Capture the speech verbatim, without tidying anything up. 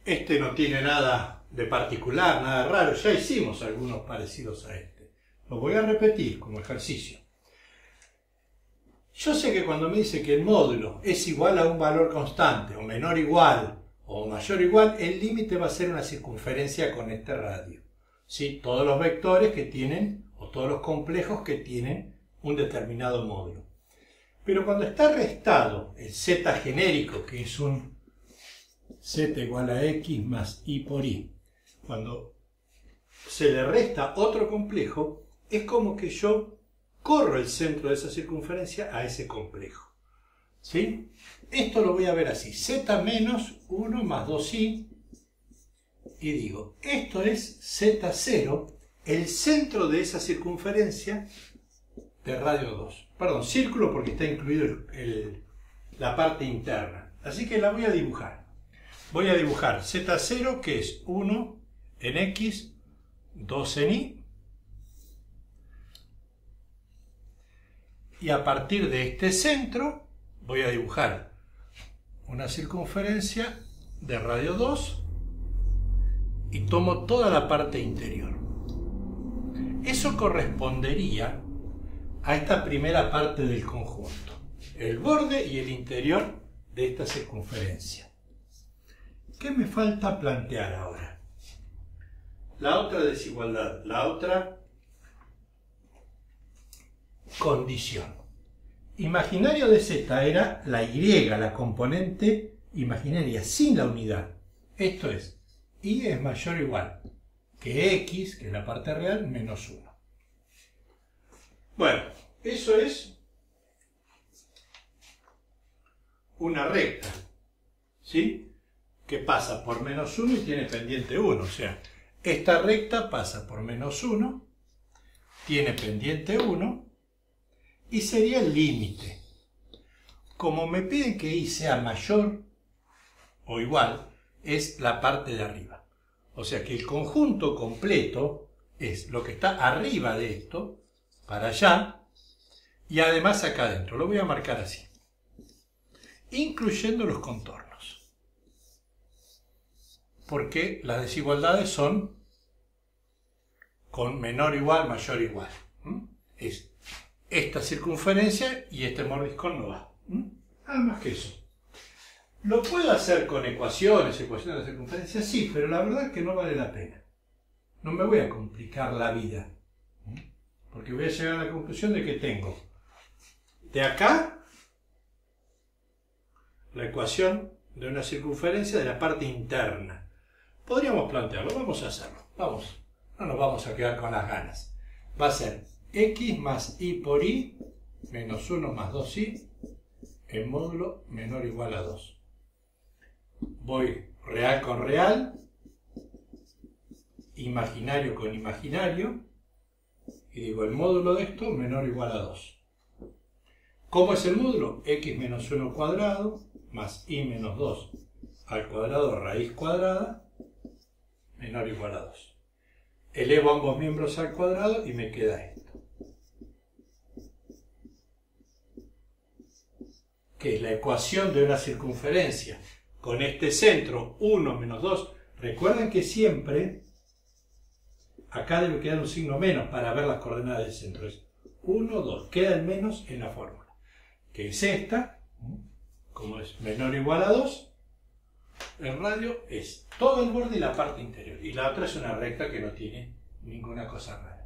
Este no tiene nada de particular, nada raro. Ya hicimos algunos parecidos a este. Lo voy a repetir como ejercicio. Yo sé que cuando me dice que el módulo es igual a un valor constante, o menor igual, o mayor igual, el límite va a ser una circunferencia con este radio. ¿Sí? Todos los vectores que tienen, o todos los complejos que tienen un determinado módulo. Pero cuando está restado el z genérico, que es un z igual a x más y por y, cuando se le resta otro complejo, es como que yo corro el centro de esa circunferencia a ese complejo. ¿Sí? Esto lo voy a ver así, z menos uno más dos i, y digo, esto es z cero, el centro de esa circunferencia de radio dos. Perdón, círculo porque está incluido el, el, la parte interna. Así que la voy a dibujar. Voy a dibujar z cero, que es uno en x, dos en y, y a partir de este centro voy a dibujar una circunferencia de radio dos y tomo toda la parte interior. Eso correspondería a esta primera parte del conjunto, el borde y el interior de esta circunferencia. ¿Qué me falta plantear ahora? La otra desigualdad, la otra condición. Imaginario de z era la y, la componente imaginaria sin la unidad. Esto es, y es mayor o igual que x, que es la parte real, menos uno. Bueno, eso es una recta, ¿sí? Que pasa por menos uno y tiene pendiente uno. O sea, esta recta pasa por menos uno, tiene pendiente uno, y sería el límite. Como me piden que y sea mayor o igual, es la parte de arriba. O sea que el conjunto completo es lo que está arriba de esto, para allá, y además acá adentro. Lo voy a marcar así, incluyendo los contornos, porque las desigualdades son con menor o igual, mayor o igual. ¿Mm? Es esta circunferencia y este mordiscón no va. ¿Mm? Nada más que eso. ¿Lo puedo hacer con ecuaciones, ecuaciones de circunferencia? Sí, pero la verdad es que no vale la pena. No me voy a complicar la vida, ¿Mm? porque voy a llegar a la conclusión de que tengo de acá la ecuación de una circunferencia de la parte interna. Podríamos plantearlo, vamos a hacerlo. Vamos, no nos vamos a quedar con las ganas. Va a ser x más y por y menos uno más dos i en módulo menor o igual a dos. Voy real con real, imaginario con imaginario, y digo el módulo de esto menor o igual a dos. ¿Cómo es el módulo? X menos uno cuadrado más y menos dos al cuadrado raíz cuadrada menor o igual a dos. Elevo ambos miembros al cuadrado y me queda esto, que es la ecuación de una circunferencia con este centro uno menos dos. Recuerden que siempre acá debe quedar un signo menos para ver las coordenadas del centro. Es uno, dos. Queda el menos en la fórmula, que es esta. Como es menor o igual a dos, el radio es todo el borde y la parte interior. Y la otra es una recta que no tiene ninguna cosa rara.